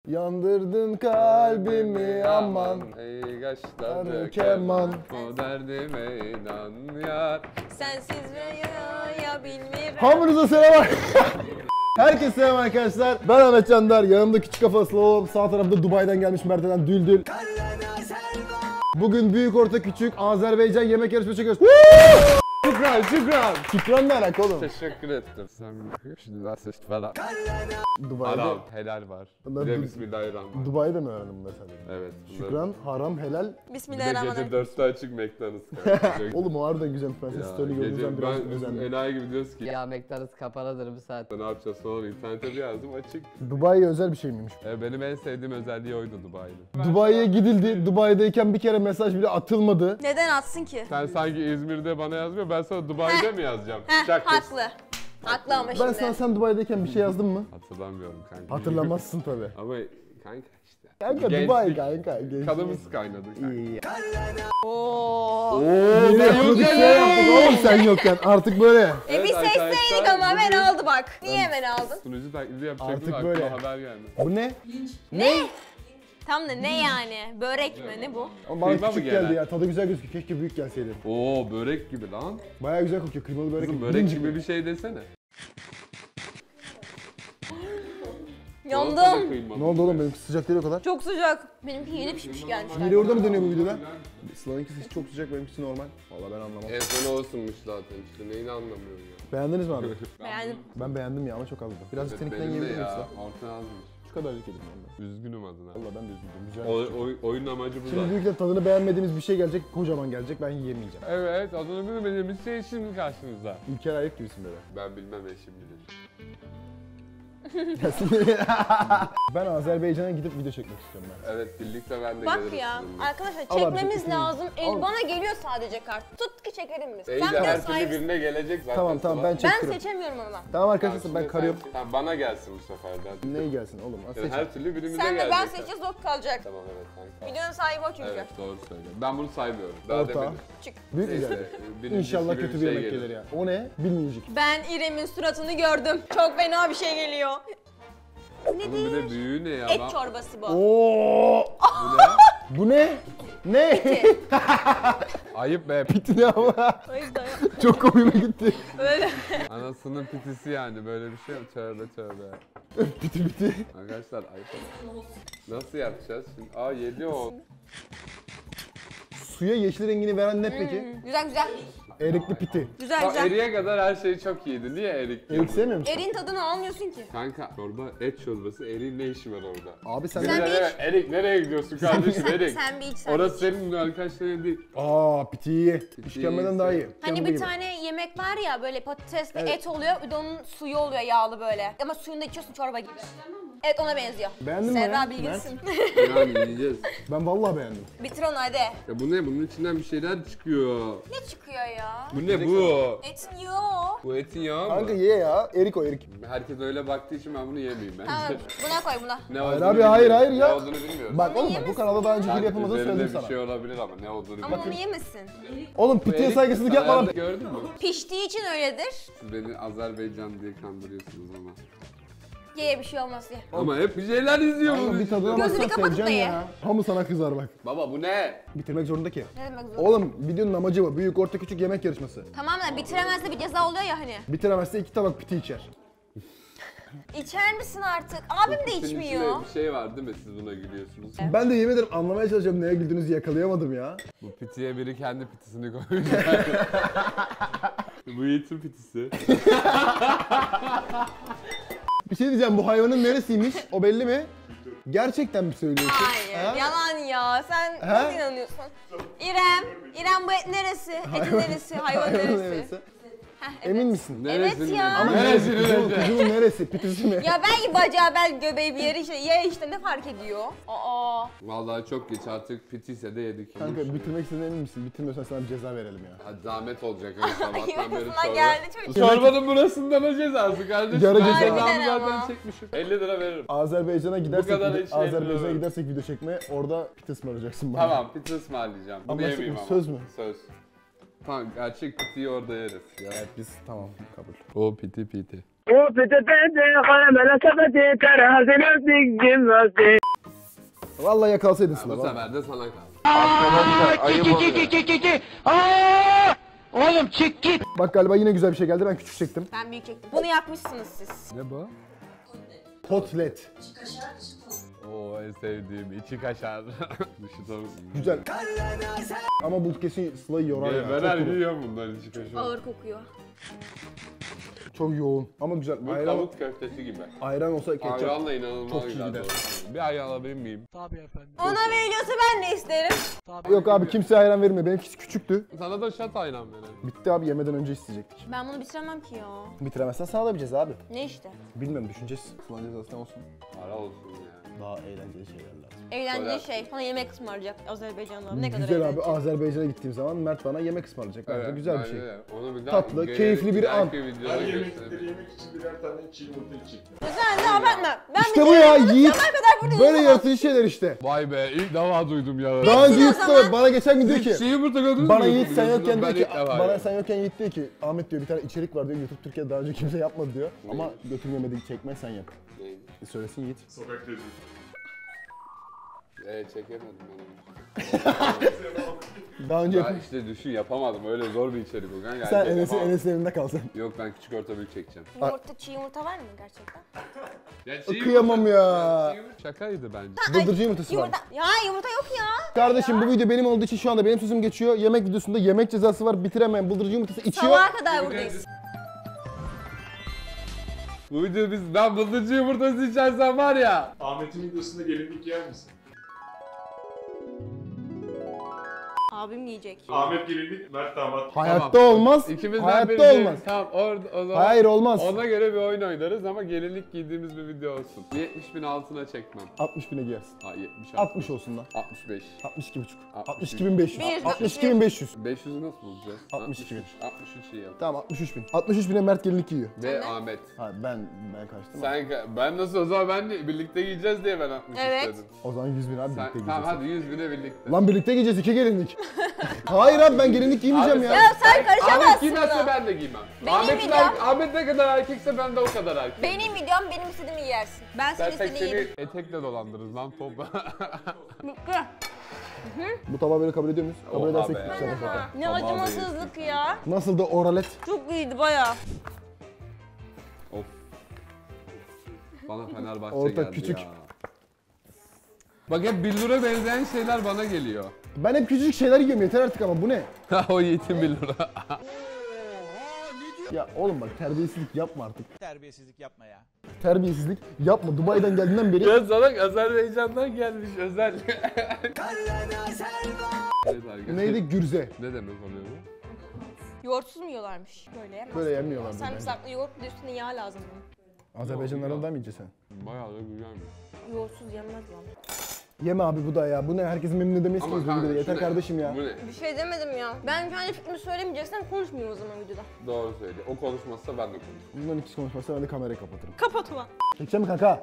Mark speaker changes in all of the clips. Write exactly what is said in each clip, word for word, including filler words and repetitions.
Speaker 1: Yandırdın kalbimi aman.
Speaker 2: Ey kaşları
Speaker 1: keman.
Speaker 2: O derdime inan yar.
Speaker 3: Sensiz rüyaya bilmiyorum.
Speaker 1: Hamınıza selam. Herkese selam arkadaşlar. Ben Ahmet Candar. Yanımda küçük kafalı Slalom. Sağ tarafta Dubai'den gelmiş Mert'den Düldül. Bugün büyük orta küçük Azerbaycan yemek yarışması çekiyoruz. Şükran, şükran. Şükran ne alaka oğlum?
Speaker 2: Teşekkür ettim. Sen şimdi ben seçtim falan.
Speaker 1: Dubai'de,
Speaker 2: Haram, helal var.
Speaker 1: Bunlar
Speaker 2: Bir de
Speaker 1: du-
Speaker 2: Bismillahirrahmanirrahim.
Speaker 1: Dubai'de mi öğrendin mesela?
Speaker 2: Evet.
Speaker 1: Şükran, haram, helal.
Speaker 2: Bir de gece
Speaker 3: Bismillahirrahmanirrahim.
Speaker 2: dörtte açık McDonald's.
Speaker 1: Oğlum o harbiden güzel. Ben size story gördüğünüzden biraz
Speaker 2: ben
Speaker 1: özendim.
Speaker 2: enayi gibi diyoruz ki
Speaker 4: Ya McDonald's kapalıdır bu saat.
Speaker 2: ne yapacağız sonra internete bir yazdım açık.
Speaker 1: Dubai'ye özel bir şey miymiş?
Speaker 2: E, benim en sevdiğim özelliği oydu Dubai'nin.
Speaker 1: Dubai'ye gidildi. Dubai'deyken bir kere mesaj bile atılmadı.
Speaker 3: Neden atsın ki?
Speaker 2: Sen sanki İzmir'de bana yazmıyor, ben sana Dubai'de mi yazacağım?
Speaker 3: Heh,
Speaker 2: Çak kız.
Speaker 3: haklı. Haklı ama
Speaker 1: Ben
Speaker 3: şimdi.
Speaker 1: sana sen Dubai'deyken bir şey yazdın mı?
Speaker 2: Hatırlamıyorum kanka.
Speaker 1: Hatırlamazsın tabi.
Speaker 2: Ama kanka işte.
Speaker 1: Kanka
Speaker 2: Gençlik,
Speaker 1: Dubai kanka. Gençlik.
Speaker 2: Kanımız kaynadı kanka.
Speaker 1: İyi.
Speaker 3: Oo.
Speaker 1: Yine prodüksiyon yaptık oğlum sen yokken. Artık böyle.
Speaker 3: E
Speaker 2: Evet
Speaker 3: bir seçseydik
Speaker 2: arkadaşlar,
Speaker 3: ama hemen
Speaker 2: bugün-
Speaker 3: aldı bak. Niye hemen aldın?
Speaker 2: Sunucu taklidi yapacaktım
Speaker 1: Artık
Speaker 2: aklıma
Speaker 1: böyle.
Speaker 2: haber geldi.
Speaker 1: Bu ne?
Speaker 3: Ne? Tam da ne yani? Börek mi? Ne bu?
Speaker 1: Ama bana
Speaker 2: Kıyma mı
Speaker 1: küçük
Speaker 2: gelen?
Speaker 1: geldi ya. Tadı güzel gözüküyor. Keşke büyük gelseydi.
Speaker 2: Oo börek gibi lan.
Speaker 1: Baya güzel kokuyor. Kıymalı börek.
Speaker 2: Kızım börek
Speaker 1: Birinci
Speaker 2: gibi bir şey desene. Olsa da
Speaker 3: Yandım.
Speaker 2: kıymalı.
Speaker 1: Ne oldu oğlum benim sıcak değil o kadar.
Speaker 3: Çok sıcak. Benimki yeni pişmiş gelmiş.
Speaker 1: Hile orada mı dönüyor bu videoda? Sıla'nınkisi çok sıcak benimkisi normal. Valla ben anlamam.
Speaker 2: En son o ısınmış zaten işte neyini anlamıyorum ya.
Speaker 1: Beğendiniz mi abi?
Speaker 3: Beğendim.
Speaker 1: Ben beğendim ya ama çok azdı. Birazcık seninkinden
Speaker 2: Benim de
Speaker 1: yiyebilir miyiz
Speaker 2: ya.
Speaker 1: lan?
Speaker 2: Orta azmış.
Speaker 1: Şu kadarcık yedim ben de.
Speaker 2: Üzgünüm adına.
Speaker 1: Valla ben de üzüldüm. Güzel.
Speaker 2: O, oy- oyunun amacı bu
Speaker 1: Şimdi
Speaker 2: zaten.
Speaker 1: büyükle tadını beğenmediğimiz bir şey gelecek. Kocaman gelecek. Ben yiyemeyeceğim.
Speaker 2: Evet adını bilmediğimiz şey şimdi karşınızda.
Speaker 1: İlker ayıp gibisin böyle.
Speaker 2: Ben bilmem eşim bilir.
Speaker 1: Ben Azerbaycan'a gidip video çekmek istiyorum ben.
Speaker 2: Evet birlikte ben de
Speaker 3: Bak
Speaker 2: gelirim
Speaker 3: ya
Speaker 2: sizinle.
Speaker 3: arkadaşlar
Speaker 1: Al abi,
Speaker 3: çekmemiz
Speaker 1: çekeyim.
Speaker 3: lazım.
Speaker 1: Al.
Speaker 3: El bana geliyor sadece kart. Tut ki çekelim biz.
Speaker 2: İyi
Speaker 3: Sen
Speaker 2: de
Speaker 3: bir de
Speaker 2: her türlü
Speaker 3: sahipsin.
Speaker 2: birine gelecek zaten.
Speaker 1: Tamam tamam
Speaker 2: sonra.
Speaker 1: ben
Speaker 3: Ben
Speaker 1: çekiyorum.
Speaker 3: seçemiyorum ama.
Speaker 1: Tamam arkadaşlar
Speaker 2: Tamam,
Speaker 1: ben
Speaker 2: şimdi
Speaker 1: karıyorum.
Speaker 2: sen- Tamam bana gelsin bu sefer de.
Speaker 1: Neyi gelsin oğlum? Az
Speaker 2: Yani
Speaker 1: seç.
Speaker 2: her türlü birimize
Speaker 3: Sen de
Speaker 2: gelecek.
Speaker 3: ben seçeceğiz o kalacak.
Speaker 2: Tamam evet kanka.
Speaker 3: Videonun sahibi o çünkü.
Speaker 2: Evet doğru söylüyorum. Ben bunu saymıyorum. Daha
Speaker 1: Orta.
Speaker 2: demedim.
Speaker 3: Çık.
Speaker 1: Büyük mü
Speaker 2: Neyse,
Speaker 1: geldi?
Speaker 2: birincisi
Speaker 1: İnşallah
Speaker 2: gibi
Speaker 1: kötü bir
Speaker 2: şey
Speaker 1: yemek gelir ya. O ne? Bilmeyecek.
Speaker 3: Ben İrem'in suratını gördüm. Çok fena bir şey geliyor.
Speaker 2: Bunun bir de büyüğü ne ya?
Speaker 3: Et
Speaker 2: Ben-
Speaker 3: çorbası bu.
Speaker 1: Oo!
Speaker 2: Bu ne?
Speaker 1: Bu ne? Ne?
Speaker 2: Ayıp be.
Speaker 1: Piti ne ama?
Speaker 3: O yüzden
Speaker 1: Çok komiğime gitti.
Speaker 3: öyle.
Speaker 2: Anasının pitisi yani böyle bir şey mi? Tövbe tövbe.
Speaker 1: Piti piti.
Speaker 2: Arkadaşlar ayıp. Nasıl yapacağız şimdi? Aa yedi o.
Speaker 1: Suya yeşil rengini veren ne peki?
Speaker 3: Güzel güzel.
Speaker 1: Erikli piti.
Speaker 3: Güzel
Speaker 2: Bak
Speaker 3: güzel.
Speaker 2: eriye kadar her şey çok iyiydi. Niye erik?
Speaker 1: Erik sevmiyor musun?
Speaker 3: Erin tadını almıyorsun ki.
Speaker 2: Kanka çorba, et çorbası, eriğin ne işi var orada?
Speaker 1: Abi sen...
Speaker 3: Sen
Speaker 2: Bir
Speaker 3: bir
Speaker 2: de
Speaker 3: iç.
Speaker 2: Erik nereye gidiyorsun kardeşim Erik?
Speaker 3: Sen bir iç sen
Speaker 2: Orası
Speaker 3: bir iç.
Speaker 2: senin arkadaşların değil.
Speaker 1: Aa piti iyi. İşkembeden daha iyi.
Speaker 3: Hani
Speaker 1: İşkembe
Speaker 3: bir
Speaker 1: gibi.
Speaker 3: tane yemek var ya böyle patatesle
Speaker 1: Evet.
Speaker 3: et oluyor, bir de onun suyu oluyor yağlı böyle. Ama suyunu da içiyorsun çorba gibi. Evet ona benziyor.
Speaker 1: Beğendin mi
Speaker 3: Serra
Speaker 1: ya?
Speaker 3: bilgilisin.
Speaker 2: Yani yiyeceğiz.
Speaker 1: Ben vallahi beğendim.
Speaker 3: Bitir onu hadi.
Speaker 2: Ya bu ne? Bunun içinden bir şeyler çıkıyor.
Speaker 3: Ne çıkıyor ya?
Speaker 2: Bu ne bu?
Speaker 3: Etin yok.
Speaker 2: Bu etin yağı mı?
Speaker 1: Kanka ye ya. Erik o erik.
Speaker 2: Herkes öyle baktığı için ben bunu yemeyeyim bence.
Speaker 3: Tamam buna koy buna.
Speaker 2: Ne
Speaker 1: Hayır
Speaker 2: olduğunu
Speaker 1: abi, hayır,
Speaker 2: bilmiyorum.
Speaker 1: hayır ya.
Speaker 2: Ne olduğunu bilmiyorum.
Speaker 1: Bak oğlum bak bu kanalda daha önce hile
Speaker 2: Kanka,
Speaker 1: yapamadığını
Speaker 2: üzerinde
Speaker 1: söyledim
Speaker 2: bir
Speaker 1: sana.
Speaker 2: şey olabilir ama ne olduğunu
Speaker 3: Ama
Speaker 2: bilmiyorum.
Speaker 3: onu yemesin.
Speaker 1: Oğlum
Speaker 2: Bu
Speaker 1: pitiye
Speaker 2: erik
Speaker 1: saygısızlık
Speaker 2: sana
Speaker 1: yapma lan.
Speaker 2: Gördün mü?
Speaker 3: Piştiği için öyledir.
Speaker 2: Siz beni Azerbaycan diye kandırıyorsunuz ama.
Speaker 3: Ye bir şey olmaz diye.
Speaker 2: Ama hep bir şeyler izliyor
Speaker 1: Kanka
Speaker 2: bunun
Speaker 1: bir
Speaker 2: içinde.
Speaker 1: tadına
Speaker 3: Gözünü
Speaker 1: baksan
Speaker 3: kapatıp
Speaker 1: seveceksin
Speaker 3: da ye.
Speaker 1: ya. Hamı sana kızar bak.
Speaker 2: Baba bu ne?
Speaker 1: Bitirmek zorunda ki.
Speaker 3: Ne demek zorunda?
Speaker 1: Oğlum videonun amacı bu. Büyük orta küçük yemek yarışması.
Speaker 3: Tamam da bitiremezse bir ceza oluyor ya hani.
Speaker 1: Bitiremezse iki tabak piti içer.
Speaker 3: İçer misin artık? Abim de
Speaker 2: Senin
Speaker 3: içmiyor.
Speaker 2: içinde bir şey var değil mi siz buna gülüyorsunuz?
Speaker 1: Ben de yemin ederim anlamaya çalışıyorum neye güldüğünüzü yakalayamadım ya.
Speaker 2: Bu pitiye biri kendi pitisini koymuş. Bu Yiğit'in pitisi.
Speaker 1: Bir şey diyeceğim, bu hayvanın neresiymiş? O belli mi? Gerçekten mi söylüyorsun?
Speaker 3: Hayır,
Speaker 1: Ha?
Speaker 3: yalan ya. Sen
Speaker 1: Ha?
Speaker 3: nasıl inanıyorsun? İrem, İrem bu et neresi? Etin neresi? Hayvan
Speaker 1: Hayvanın
Speaker 3: neresi?
Speaker 1: neresi?
Speaker 3: Heh, evet.
Speaker 1: Emin misin?
Speaker 2: Neresinin
Speaker 3: ya.
Speaker 2: önce?
Speaker 1: Ama
Speaker 2: Neresinin
Speaker 1: neresi? Kuzuğun,
Speaker 2: önce?
Speaker 1: kuzuğun neresi? Pitisi mi?
Speaker 3: Ya ben bacağı, ben göbeği bir yeri işte. Ye işte ne fark ediyor? Aa.
Speaker 2: Vallahi çok geç artık pitiyse de yedik.
Speaker 1: Kanka bitirmek istediğine emin misin? Bitirmiyorsan sana bir ceza verelim ya.
Speaker 2: Hadi zahmet olacak öyle sabahtan beri
Speaker 3: Yarısına
Speaker 2: çorba.
Speaker 3: geldi çocuk.
Speaker 2: Çorbanın burasından o cezası kardeşim.
Speaker 1: Yarı
Speaker 2: Ben
Speaker 1: ceza.
Speaker 2: cezamı
Speaker 3: Harbiden
Speaker 2: zaten
Speaker 3: ama.
Speaker 2: çekmişim. elli lira veririm.
Speaker 1: Azerbaycan'a gidersek,
Speaker 2: kadar
Speaker 1: video-
Speaker 2: hiç şey
Speaker 1: Azerbaycan'a
Speaker 2: yapmıyorum.
Speaker 1: gidersek video çekmeye orada piti ısmaracaksın bana.
Speaker 2: Tamam piti ısmarlayacağım. Bunu
Speaker 1: Anlaştık
Speaker 2: yemeyeyim
Speaker 1: mı?
Speaker 2: ama.
Speaker 1: Söz mü?
Speaker 2: Söz. Tamam gerçek pitiyi orada yeriz. Ya.
Speaker 1: Evet biz tamam kabul.
Speaker 2: O piti piti.
Speaker 1: Vallahi yakalsaydın Sıla.
Speaker 2: Bu
Speaker 1: vallahi.
Speaker 2: sefer de sana kaldı.
Speaker 5: Oğlum çık git.
Speaker 1: Bak galiba yine güzel bir şey geldi. Ben küçük çektim.
Speaker 3: Ben büyük çektim. Bunu yapmışsınız siz.
Speaker 2: Ne bu?
Speaker 1: Kotlet.
Speaker 2: Oo en sevdiğim içi kaşar. Dışı tavuk.
Speaker 1: Güzel. Ama bu kesin Sıla'yı yorar ya.
Speaker 2: Ben
Speaker 1: Çok
Speaker 2: her
Speaker 1: yoğun.
Speaker 2: yiyorum bundan içi kaşar.
Speaker 3: Ağır kokuyor.
Speaker 1: Çok yoğun. Ama güzel.
Speaker 2: Bu
Speaker 1: Ayran,
Speaker 2: tavuk köftesi gibi.
Speaker 1: ayran olsa ketçap.
Speaker 2: Ayranla inanılmaz
Speaker 1: Çok iyi
Speaker 2: güzel.
Speaker 1: gider.
Speaker 2: doğru. Bir ayran alabilir miyim?
Speaker 5: Tabii efendim.
Speaker 3: Ona veriliyorsa ben de isterim.
Speaker 1: Yok abi kimseye ayran vermiyor. Benimkisi küçüktü.
Speaker 2: Sana da şat ayran verelim.
Speaker 1: Bitti abi, yemeden önce isteyecektik.
Speaker 3: Ben bunu bitiremem ki ya.
Speaker 1: Bitiremezsen sana da vereceğiz abi.
Speaker 3: Ne işte?
Speaker 1: Bilmiyorum, düşüneceğiz. Sıla cezası ne olsun?
Speaker 2: Para olsun ya.
Speaker 1: Daha eğlenceli şeyler lazım.
Speaker 3: Eğlenceli şey. Sana yemek ısmarlayacak Azerbaycan'da. Ne kadar
Speaker 1: Güzel abi,
Speaker 3: eğlenceli.
Speaker 1: Azerbaycan'a gittiğim zaman Mert bana yemek ısmarlayacak. Bence güzel bir şey.
Speaker 2: bence de. Onu bir
Speaker 1: Tatlı,
Speaker 2: gene-
Speaker 1: keyifli bir an.
Speaker 2: ileriki videoda
Speaker 6: Her
Speaker 2: gösterelim.
Speaker 6: yemekleri yemek için birer tane çiğ yumurta içecekler.
Speaker 3: Güzel de abartma. Ben
Speaker 1: İşte bu ya, Yiğit.
Speaker 3: Sabah kadar burada
Speaker 1: Böyle
Speaker 3: yiyemem.
Speaker 1: yaratıcı şeyler işte.
Speaker 2: Vay be ilk defa duydum ya.
Speaker 1: Daha önce
Speaker 3: o
Speaker 1: Yiğit
Speaker 3: zaman.
Speaker 1: de bana geçen gün diyor ki,
Speaker 2: Şey yumurta gördünüz mü?
Speaker 1: bana Yiğit sen yokken
Speaker 2: Ben
Speaker 1: diyor ki,
Speaker 2: ilk defa
Speaker 1: bana
Speaker 2: ya.
Speaker 1: sen yokken Yiğit diyor ki, Ahmet diyor bir tane içerik var diyor, YouTube Türkiye'de daha önce kimse yapmadı diyor. Ama götürmemedi, çekme sen yap.
Speaker 2: Neydi?
Speaker 1: E söylesin Yiğit.
Speaker 6: Sokak lezzeti.
Speaker 2: Evet çekemedim benim.
Speaker 1: Daha önce
Speaker 2: Ya
Speaker 1: yapın.
Speaker 2: işte düşün yapamadım öyle zor bir içerik o kanka.
Speaker 1: Sen
Speaker 2: Gerçekten
Speaker 1: Enes'in
Speaker 2: yapamam.
Speaker 1: Enes'in evinde kalsan.
Speaker 2: Yok ben küçük orta büyük çekeceğim.
Speaker 3: Yumurta, çiğ yumurta var mı gerçekten?
Speaker 2: Ya
Speaker 1: Kıyamam ya.
Speaker 2: Şakaydı bence.
Speaker 1: Bıldırcın yumurtası var.
Speaker 3: Yumurta. Ya yumurta yok ya.
Speaker 1: Kardeşim bu video benim olduğu için şu anda benim sözüm geçiyor. Yemek videosunda yemek cezası var, bitiremeyen bıldırcın yumurtası içiyor.
Speaker 3: Sabaha kadar buradayız.
Speaker 2: Bu video biz ben bıldırcın yumurtası içersem var ya.
Speaker 6: Ahmet'in videosunda gelinlik yer misin?
Speaker 3: Abim yiyecek.
Speaker 6: Ahmet gelinlik, Mert damat.
Speaker 1: Hayatta
Speaker 2: Tamam.
Speaker 1: olmaz.
Speaker 2: İkimizden
Speaker 1: Hayatta
Speaker 2: biri-
Speaker 1: olmaz.
Speaker 2: Tamam orada o zaman.
Speaker 1: Hayır olmaz.
Speaker 2: Ona göre bir oyun oynarız ama gelinlik giydiğimiz bir video olsun. yetmiş bin altına çekmem.
Speaker 1: altmış bine giyersin.
Speaker 2: Ha yetmiş.
Speaker 1: altmış olsun lan.
Speaker 2: altmış beş.
Speaker 1: altmış iki buçuk.
Speaker 2: altmış
Speaker 1: altmış iki bin beş yüz.
Speaker 3: Bir,
Speaker 1: altmış iki bin beş yüz.
Speaker 2: beş yüzü nasıl bulacağız?
Speaker 1: altmış iki bin.
Speaker 2: altmış üç iyi yap.
Speaker 1: Tamam altmış üç bin. altmış üç bine Mert gelinlik giyiyor.
Speaker 2: Ve Ahmet.
Speaker 1: Ha ben ben kaçtım.
Speaker 2: Sen ben nasıl o zaman ben de birlikte giyeceğiz diye ben altmış
Speaker 3: Evet.
Speaker 2: istedim.
Speaker 1: O zaman yüz bin abi
Speaker 2: Sen,
Speaker 1: birlikte
Speaker 2: tamam
Speaker 1: giyeceğiz.
Speaker 2: hadi yüz bine birlikte.
Speaker 1: Lan birlikte giyeceğiz iki gelinlik. Hayır abi ben gelinlik giymeyeceğim
Speaker 2: Abi
Speaker 1: ya.
Speaker 3: Ya sen
Speaker 2: Ahmet
Speaker 3: karışamazsın
Speaker 2: giymezse
Speaker 3: buna.
Speaker 2: ben de giymem.
Speaker 3: Benim
Speaker 2: Ahmet,
Speaker 3: videom-
Speaker 2: er- Ahmet ne kadar erkekse ben de o kadar erkek.
Speaker 3: Benim videom benim istediğimi yersin. Ben senin
Speaker 2: Dersek
Speaker 3: istediğini
Speaker 2: seni
Speaker 3: yerim.
Speaker 2: etekle dolandırırız lan top.
Speaker 3: Mutlu.
Speaker 1: Bu tabağı böyle kabul ediyor muyuz? Kabul
Speaker 2: Oha
Speaker 1: edersek
Speaker 2: be.
Speaker 1: şaka şaka.
Speaker 3: Ne
Speaker 2: Tamam,
Speaker 3: acımasızlık ya.
Speaker 1: Nasıl da oralet?
Speaker 3: Çok iyiydi baya.
Speaker 2: Of. Bana Fenerbahçe
Speaker 1: Orta
Speaker 2: geldi
Speaker 1: küçük.
Speaker 2: ya. Bak hep billura benzeyen şeyler bana geliyor.
Speaker 1: Ben hep küçücük şeyler yiyorum yeter artık ama bu ne?
Speaker 2: O Yiğit'in billura.
Speaker 1: Ya oğlum bak terbiyesizlik yapma artık.
Speaker 5: Terbiyesizlik yapma ya.
Speaker 1: Terbiyesizlik yapma. Dubai'den geldiğinden beri
Speaker 2: Ya salak Azerbaycan'dan gelmiş özel. Evet arkadaşlar.
Speaker 1: neydi? Gürze.
Speaker 2: Ne demek oluyor bu?
Speaker 3: Yoğurtsuz mu yiyorlarmış? Böyle yemez.
Speaker 1: Böyle yemiyorlar.
Speaker 3: Sarımsaklı yoğurt bir de üstüne yağ lazım bunun.
Speaker 1: Azerbaycanlardan da mı yiyeceksin?
Speaker 2: Bayağı da güzelmiş.
Speaker 3: Yoğurtsuz yenmez lan.
Speaker 1: Yeme abi bu da ya. Bu ne? Herkesin memnun edemezsiniz bu
Speaker 2: kanka,
Speaker 1: videoda.
Speaker 2: şu
Speaker 1: Yeter
Speaker 2: ne?
Speaker 1: kardeşim ya.
Speaker 2: Bu ne?
Speaker 3: Bir şey demedim ya. Ben kendi fikrimi söylemeyeceksen konuşmayayım o zaman videoda.
Speaker 2: Doğru söylüyor. O konuşmazsa ben de konuşurum.
Speaker 1: Bundan ikisi konuşmazsa ben de kamerayı kapatırım.
Speaker 3: Kapat ulan.
Speaker 1: Çekeceğim mi kanka?
Speaker 2: Yani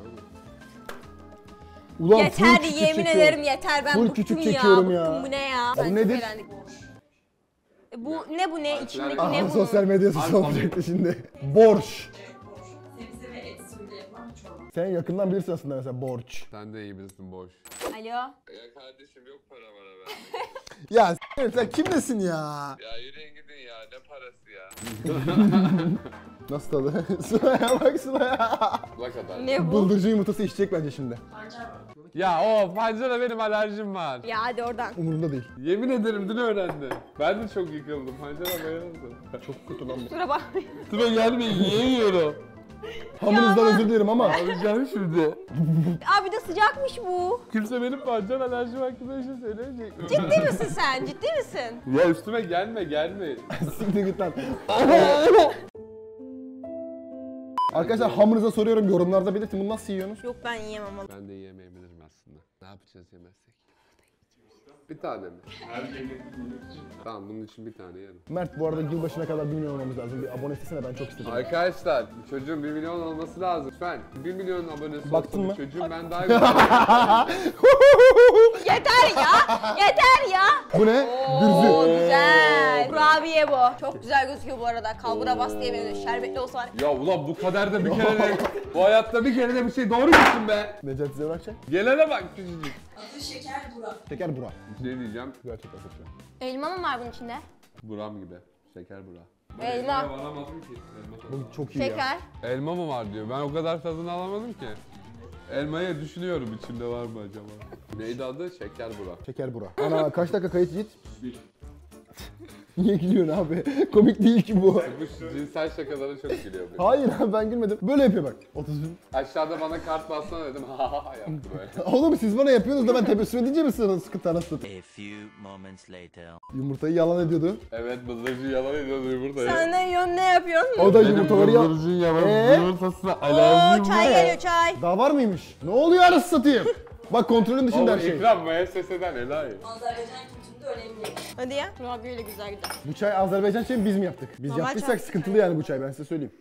Speaker 1: Ulan full
Speaker 3: Yeter
Speaker 1: küçük
Speaker 3: yemin
Speaker 1: çekiyorum.
Speaker 3: ederim yeter ben
Speaker 1: Full
Speaker 3: bıktım
Speaker 1: küçük
Speaker 3: ya.
Speaker 1: çekiyorum ya.
Speaker 3: Bıktım bu ne ya?
Speaker 1: Bu
Speaker 3: Sen
Speaker 1: nedir?
Speaker 3: çok eğlendik. E bu ne bu ne? İçindeki
Speaker 1: Aha,
Speaker 3: ne bunun?
Speaker 1: sosyal medyası
Speaker 2: Abi,
Speaker 1: olacaktı şimdi. Borş.
Speaker 7: Sebze ve et suyuyla yapılan bir çorba.
Speaker 1: Sen yakından bilirsin aslında mesela borç.
Speaker 2: Sen de iyi bilirsin boş.
Speaker 3: Alo.
Speaker 2: Ya kardeşim yok para bana ben.
Speaker 1: Ya s***, sen kimdesin ya?
Speaker 2: Ya yürüyün gidin ya ne parası ya.
Speaker 1: Nasıl tadı? Sıla'ya bak Sıla'ya.
Speaker 2: Ne kadar?
Speaker 3: Ne bu?
Speaker 1: Bıldırcın yumurtası içecek bence şimdi.
Speaker 7: Pancar var.
Speaker 2: Ya o pancara benim alerjim var.
Speaker 3: Ya hadi oradan.
Speaker 1: Umurumda değil.
Speaker 2: Yemin ederim dün öğrendim. Ben de çok yıkıldım. Pancara bayıldım.
Speaker 1: Çok kötü lan bu.
Speaker 3: Kusura bakmayın.
Speaker 2: Tura gelmeyin yiyemiyorum.
Speaker 1: Hamınızdan özür dilerim ama.
Speaker 2: Alacağım şimdi.
Speaker 3: Abi de sıcakmış bu.
Speaker 2: Kimse benim pancar alerjim hakkında bir şey söyleyecek mi?
Speaker 3: Ciddi misin sen? Ciddi misin?
Speaker 2: Ya üstüme gelme gelme.
Speaker 1: Siktir git lan. Arkadaşlar hamınıza soruyorum, yorumlarda belirtin. Bunu nasıl yiyorsunuz?
Speaker 3: Yok ben yiyemem ama.
Speaker 2: Ben de yiyemeyebilirim aslında. Ne yapacağız yemezsek? Bir tane mi?
Speaker 6: Her yemek yemek için.
Speaker 2: Tamam bunun için bir tane yerim.
Speaker 1: Mert bu arada yılbaşına kadar bir milyon olmamız lazım. Bir abone istesene ben çok istedim.
Speaker 2: Arkadaşlar çocuğun bir milyon olması lazım. Lütfen bir milyon abonesi
Speaker 1: Baktın
Speaker 2: olsa
Speaker 1: mı?
Speaker 2: bir çocuğum ben daha güzel.
Speaker 3: Yeter ya. Yeter ya.
Speaker 1: Bu ne?
Speaker 3: Oo
Speaker 1: Dürzü.
Speaker 3: güzel. Kurabiye bu. Çok güzel gözüküyor bu arada. Kalbura bas diye benziyor. Şerbetli olsa var.
Speaker 2: Ya ulan bu kadar da bir kere de bu hayatta bir kere de bir şey doğru gitsin be.
Speaker 1: Necati size bırakacak.
Speaker 2: Gelene bak küçücük.
Speaker 7: Adı Şeker Burak.
Speaker 1: Şeker bura.
Speaker 2: Ne diyeceğim?
Speaker 1: Gerçekten seçiyorum.
Speaker 3: Elma mı var bunun içinde?
Speaker 2: Buram gibi. Şeker bura.
Speaker 3: Elma.
Speaker 2: Alamadım ki.
Speaker 1: Bu çok iyi ya.
Speaker 3: Şeker.
Speaker 2: Elma mı var diyor. Ben o kadar tadını alamadım ki. Elmayı düşünüyorum içinde var mı acaba? Neydi adı? Şeker bura.
Speaker 1: Şeker bura. Ana kaç dakika kayıt git? Niye gülüyorsun abi? Komik değil ki bu.
Speaker 2: Bu cinsel şakalara çok gülüyor. bu.
Speaker 1: Hayır abi ben gülmedim. Böyle yapıyor bak. otuz bin.
Speaker 2: Aşağıda bana kart bassana dedim. Ha ha ha yaptı böyle.
Speaker 1: Oğlum siz bana yapıyorsunuz da ben tebessüm edince mi sığınız sıkıntı anasını?
Speaker 5: A few moments later.
Speaker 1: Yumurtayı yalan ediyordu.
Speaker 2: Evet bıldırcın yalan ediyordu yumurtayı.
Speaker 3: Sen ne yiyorsun, ne yapıyorsun?
Speaker 1: O da yumurtaları yalan.
Speaker 2: Bıldırcın yalan
Speaker 1: Ee?
Speaker 2: yumurtasına
Speaker 3: Oo
Speaker 2: alerjim
Speaker 3: çay
Speaker 2: var.
Speaker 3: geliyor çay.
Speaker 1: Daha var mıymış? Ne oluyor arası satayım? Bak kontrolün dışında
Speaker 2: Oğlum
Speaker 1: her şey.
Speaker 2: ikram müesseseden helal.
Speaker 7: Azerbaycan kültüründe önemli.
Speaker 3: Hadi ya. Kurabiyeyle güzel gider.
Speaker 1: Bu çay Azerbaycan çayı biz mi yaptık? Biz
Speaker 3: Normal
Speaker 1: yaptıysak
Speaker 3: çay.
Speaker 1: sıkıntılı yani bu çay ben size söyleyeyim.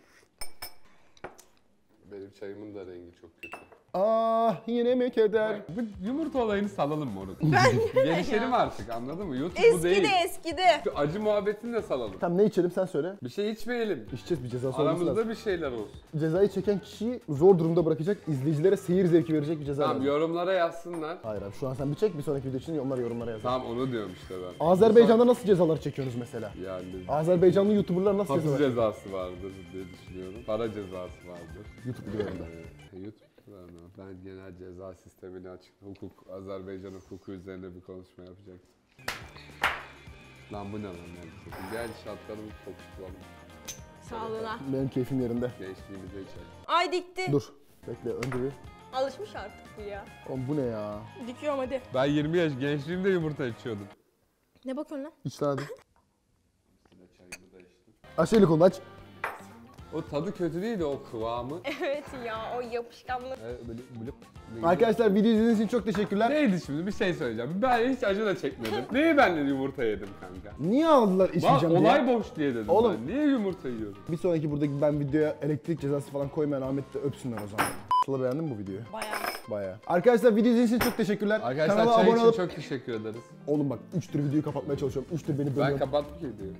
Speaker 2: Benim çayımın da rengi çok kötü.
Speaker 1: Ah yine mi keder?
Speaker 2: Bu yumurta olayını salalım moruk. Ben Gelişelim artık anladın mı? YouTube bu değil.
Speaker 3: Eskidi eskidi.
Speaker 2: Şu acı muhabbetini de salalım.
Speaker 1: Tamam ne içelim sen söyle.
Speaker 2: Bir şey içmeyelim.
Speaker 1: İçeceğiz bir cezası olması lazım.
Speaker 2: Aramızda bir şeyler olsun.
Speaker 1: Cezayı çeken kişiyi zor durumda bırakacak, izleyicilere seyir zevki verecek bir ceza
Speaker 2: Tamam
Speaker 1: lazım.
Speaker 2: yorumlara yazsınlar.
Speaker 1: Hayır abi şu an sen bir çek bir sonraki video için onlar yorumlara yazar.
Speaker 2: Tamam onu diyorum işte ben.
Speaker 1: Azerbaycan'da nasıl cezalar çekiyorsunuz mesela?
Speaker 2: Yani
Speaker 1: Azerbaycanlı YouTuber'lar nasıl
Speaker 2: hapis
Speaker 1: cezalar?
Speaker 2: cezası vardır diye düşünüyorum. Para cezası vardır.
Speaker 1: YouTube videolarında.
Speaker 2: Ee, YouTube videolarında. Ben genel ceza sistemini açık, hukuk, Azerbaycan hukuku üzerine bir konuşma yapacaktım. Lan bu ne lan neredeyse? Gel şartlarımı kokuşturalım.
Speaker 3: Sağlığına.
Speaker 1: Benim keyfim yerinde.
Speaker 2: Gençliğimize içelim.
Speaker 3: Ay dikti.
Speaker 1: Dur. Bekle önce bir.
Speaker 3: Alışmış artık bu ya.
Speaker 1: Oğlum bu ne ya?
Speaker 3: Dikiyorum hadi.
Speaker 2: Ben yirmi yaş gençliğimde yumurta içiyordum.
Speaker 3: Ne bakıyorsun lan?
Speaker 1: İç lan hadi.
Speaker 2: Çayımı da içtim.
Speaker 1: Aç eli kolunu aç.
Speaker 2: O tadı kötü değil de o kıvamı.
Speaker 3: Evet ya o yapışkanlık.
Speaker 2: Ee, böyle blup.
Speaker 1: Arkadaşlar video izlediğiniz için çok teşekkürler.
Speaker 2: Neydi şimdi bir şey söyleyeceğim. Ben hiç acı da çekmedim. Neyi ben de yumurta yedim kanka?
Speaker 1: Niye aldılar
Speaker 2: Bak
Speaker 1: içmeyeceğim
Speaker 2: olay
Speaker 1: diye?
Speaker 2: boş diye dedim
Speaker 1: Oğlum.
Speaker 2: ben. Niye yumurta yiyorum?
Speaker 1: Bir sonraki buradaki ben videoya elektrik cezası falan koymayan Ahmet de öpsünler o zaman. Sıla beğendin mi bu videoyu?
Speaker 3: Bayağı.
Speaker 1: Bayağı. Arkadaşlar video izlediğiniz için çok teşekkürler.
Speaker 2: Arkadaşlar
Speaker 1: Kanala
Speaker 2: çay
Speaker 1: abone
Speaker 2: için
Speaker 1: olup...
Speaker 2: çok teşekkür ederiz.
Speaker 1: Oğlum bak üç tür videoyu kapatmaya çalışıyorum. üç tür beni
Speaker 2: Ben
Speaker 1: bölüyorum.
Speaker 2: kapattım ki videoyu.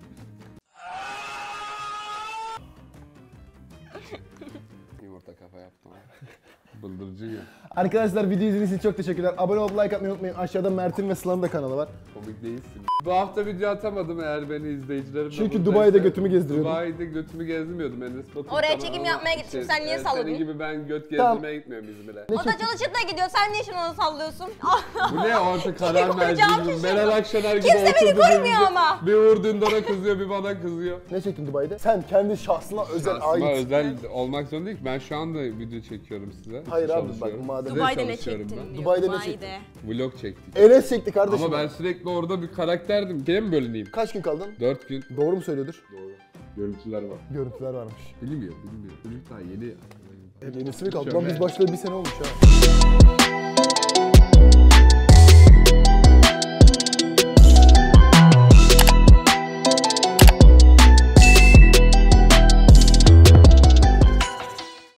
Speaker 2: Yumurta kafa yaptım abi. Bıldırcın ya.
Speaker 1: Arkadaşlar video izlediğiniz için çok teşekkürler. Abone olup like atmayı unutmayın. Aşağıda Mert'in ve Sıla'nın da kanalı var.
Speaker 2: Komik değilsin. Bu hafta video atamadım eğer beni izleyicilerim de
Speaker 1: Çünkü
Speaker 2: buradaysa.
Speaker 1: Dubai'de götümü gezdiriyordum.
Speaker 2: Dubai'de götümü gezdirmiyordum. Enes Batur
Speaker 3: Oraya
Speaker 2: kanalı
Speaker 3: çekim
Speaker 2: ama
Speaker 3: yapmaya gittim,
Speaker 2: işte,
Speaker 3: sen niye
Speaker 2: e,
Speaker 3: salladın?
Speaker 2: Senin gibi ben göt
Speaker 1: Tamam.
Speaker 2: gezdirmeye gitmiyorum İzmir'e.
Speaker 3: O da çalışıp da gidiyor. Sen niye şimdi onu sallıyorsun? Ah,
Speaker 2: Bu ne orta karar
Speaker 3: konuşacağım
Speaker 2: merci gibi.
Speaker 3: şaşırdım.
Speaker 2: Meral Akşener gibi
Speaker 3: Kimse beni
Speaker 2: oturdu
Speaker 3: korumuyor
Speaker 2: birbirimize.
Speaker 3: ama.
Speaker 2: Bir Uğur Dündar'a kızıyor bir bana kızıyor.
Speaker 1: Ne çektin Dubai'de? Sen kendi şahsına özel
Speaker 2: Aslında
Speaker 1: ait.
Speaker 2: özel olmak zorunda değil ki. Ben şu anda video çekiyorum size.
Speaker 1: Hayır abi,
Speaker 2: Çalışıyorum.
Speaker 1: bak, madem-
Speaker 2: Size
Speaker 3: Dubai'de ne
Speaker 2: çalışıyorum
Speaker 3: çektin
Speaker 2: ben.
Speaker 3: diyor.
Speaker 1: Dubai'de ne çektin?
Speaker 2: Vlog çektik.
Speaker 1: Enes çekti kardeşim.
Speaker 2: Ama ben sürekli orada bir karakterdim. Gene mi bölüneyim?
Speaker 1: Kaç gün kaldın?
Speaker 2: Dört gün.
Speaker 1: Doğru mu söylüyordur?
Speaker 6: Doğru. Görüntüler var.
Speaker 1: Görüntüler varmış.
Speaker 2: Bilmiyor, bilmiyor. Çocuk daha yeni ya.
Speaker 1: Yenisi mi kaldı?
Speaker 2: Şöyle.
Speaker 1: Lan biz başlayalı bir sene olmuş ha.